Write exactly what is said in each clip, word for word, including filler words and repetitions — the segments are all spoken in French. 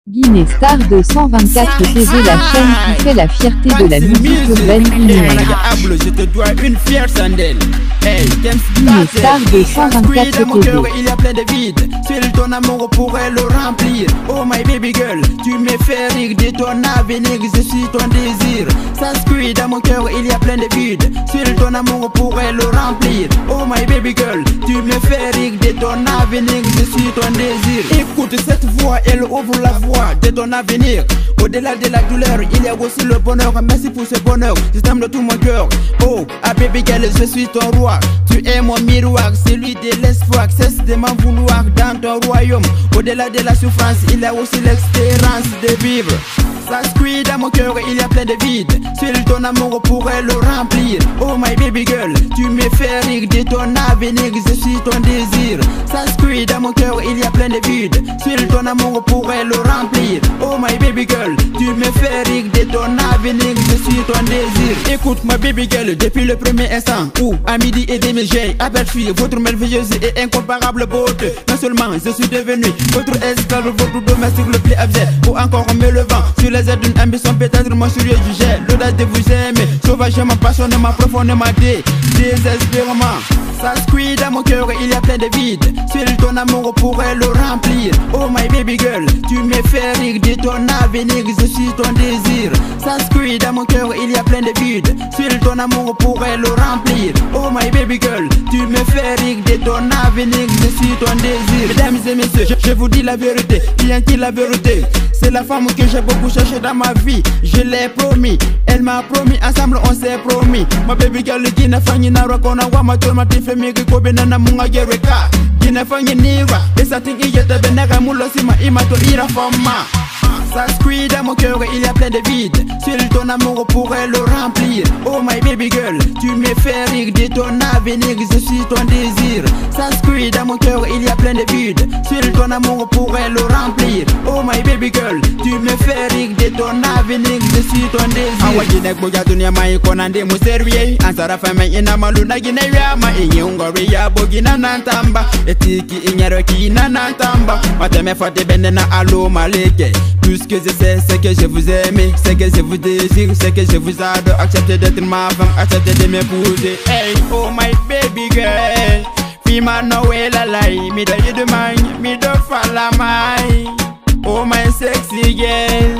Guinée Star deux cent vingt-quatre T V, la chaîne qui fait la fierté de la musique urbaine guinéenne. Je te dois une fière sandelle. Hey, Guinée Star deux cent vingt-quatre T V. Il y a plein de vides. Seul ton amour pourrait le remplir. Oh my baby girl, tu me fais rire de ton avenir, je suis ton désir. Ça se dans mon cœur, il y a plein de vides. Seul ton amour pourrait le remplir. Oh my baby girl, tu me fais rire de ton avenir, je suis ton désir. Écoute cette voix, elle ouvre la voie de ton avenir. Au-delà de la douleur, il y a aussi le bonheur. Merci pour ce bonheur, je t'aime de tout mon cœur. Oh, ah baby girl, je suis ton roi. Tu es mon miroir, celui de l'espoir. Cesse de m'en vouloir dans ton royaume. Au-delà de la souffrance, il y a aussi l'expérience de vivre. Ça se dans mon cœur, il y a plein de vides. Seul ton amour pourrait le remplir. Oh my baby girl, tu me fais rire de ton avenir, je suis ton désir. Ça se dans mon cœur, il y a plein de vides. Seul ton amour pourrait le remplir. Oh my baby girl, tu me fais rire de ton avenir, je suis ton désir. Écoute ma baby girl, depuis le premier instant où à midi et demi j'ai aperçu votre merveilleuse et incomparable beauté. Non seulement je suis devenu votre esclave, votre domestique le plus abject, ou encore me levant sur les ailes d'une ambition peut-être monstrueuse du jet. L'audace de vous aimer, sauvagement, passionnément, profondément, dé désespérément. Ça se dans mon cœur, il y a plein de vides. Seul ton amour pourrait le remplir. Oh my baby girl, tu me fais rire de ton avenir, je suis ton désir. Ça se dans mon cœur, il y a plein de vides. Seul ton amour pourrait le remplir. Oh my baby girl, tu me fais rire de ton avenir, je suis ton désir. Mesdames et messieurs, je, je vous dis la vérité, rien que la vérité. C'est la femme que j'ai beaucoup cherché dans ma vie, je l'ai promis. Elle m'a promis, ensemble on s'est promis. Ma baby girl, qui n'a fanny na rakona wa ma tolma ti femi ko benana munga gereka. Qui n'a fanny niwa, et ça ting yeta benaka mulo sima imato ira fama. Ça se dans mon cœur, il y a plein de vides. Seul ton amour pourrait le remplir. Oh my baby girl, tu me fais rire de ton avenir, je suis ton désir. Ça se dans mon cœur, il y a plein de vides. Seul ton amour pourrait le remplir. Oh my baby girl, tu me fais rire de ton avenir, je suis ton désir. Awa jinek boga dunia mai konande mu servier. Ansara fama ina maluna gine ya ma inyongori ya bogina nantamba. Etiki inyaro ki na nantamba. Mateme fate benena alo maleke. Tout ce que je sais, c'est que je vous aime, c'est que je vous désire, c'est que je vous adore. Acceptez d'être ma femme, acceptez de m'épouser. Hey, oh my baby girl, fima no way la lai, mi do you do mine, mi do fala mai. Oh my sexy girl,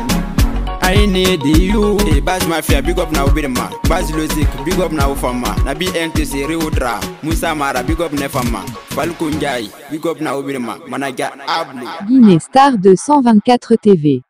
I need you. Hey, Baz Mafia, big up now, big man. Baz Lozik, big up now for ma. Nabi N T C, Reudra, Musa Mara, big up nefama. Falcon Jai, big up now, big man. Managa Ablu. Guinée Star deux cent vingt-quatre T V.